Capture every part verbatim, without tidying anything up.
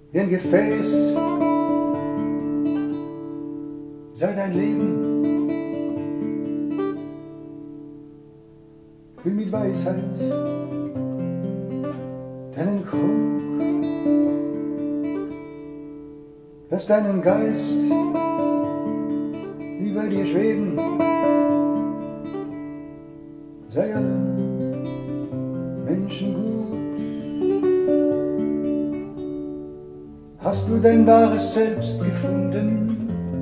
wie ein Gefäß sei dein Leben. Füll mit Weisheit deinen Krug, lass deinen Geist über dir schweben, sei allen Menschen gut. Hast du dein wahres Selbst gefunden,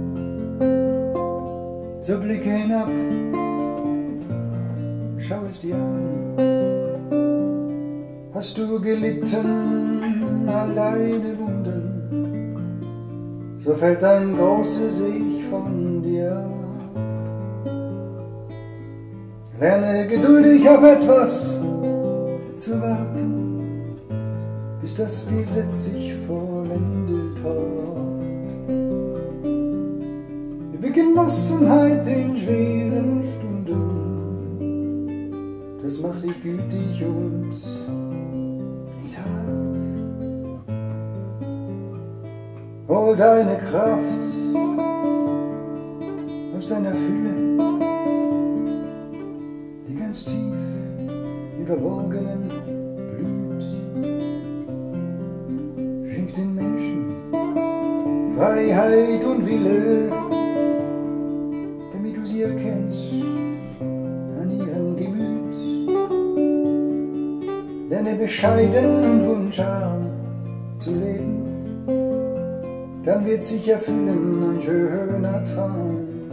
so blicke hinab, schau es dir an. Hast du gelitten all deine Wunden, so fällt ein großes Ich von dir ab. Lerne geduldig auf etwas zu warten, bis das Gesetz sich vollendet hat. Übe Gelassenheit in schweren Stunden, das macht dich gütig und nicht hart. Hol deine Kraft aus deiner Fühle, die ganz tief im Verborgenen blüht. Schenk den Menschen Freiheit und Wille, damit du sie erkennst an ihrem Gemüt. Lerne bescheiden und wunscharm zu leben, dann wird sich erfüllen ein schöner Traum.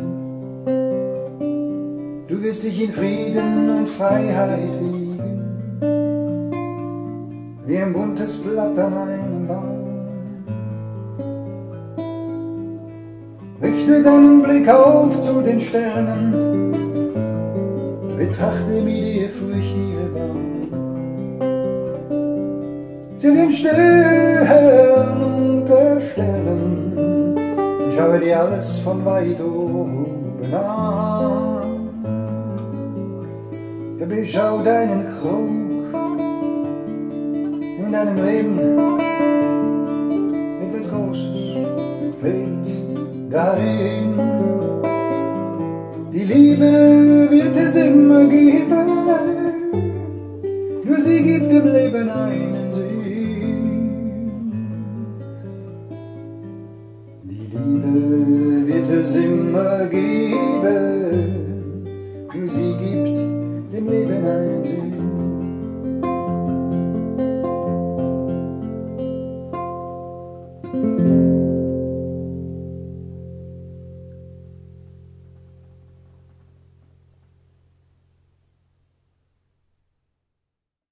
Du wirst dich in Frieden und Freiheit wiegen, wie ein buntes Blatt an einem Baum. Richte deinen Blick auf zu den Sternen, betrachte mit Ehrfurcht ihre Bahn. Sie den Stern unter Sternen, schaue dir alles von weit oben an. Ja, beschau deinen Krug in deinem Leben, etwas Großes fehlt darin. Die Liebe wird es immer geben, nur sie gibt dem Leben ein.